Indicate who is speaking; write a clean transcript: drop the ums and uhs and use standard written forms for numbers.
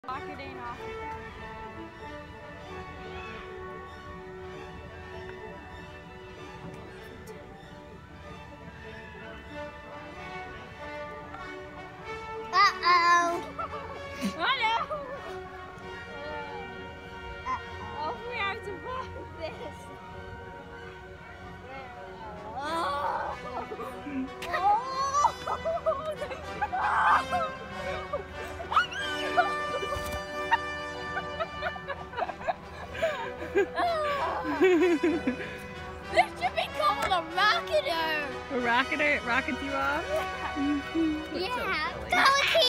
Speaker 1: Rocketing off.
Speaker 2: Uh-oh.
Speaker 1: Oh no! Oh, we have to block this. Oh! This should be called a rocketer.
Speaker 3: A rocketer? It rockets you off?
Speaker 1: Yeah.
Speaker 2: Yeah. Go,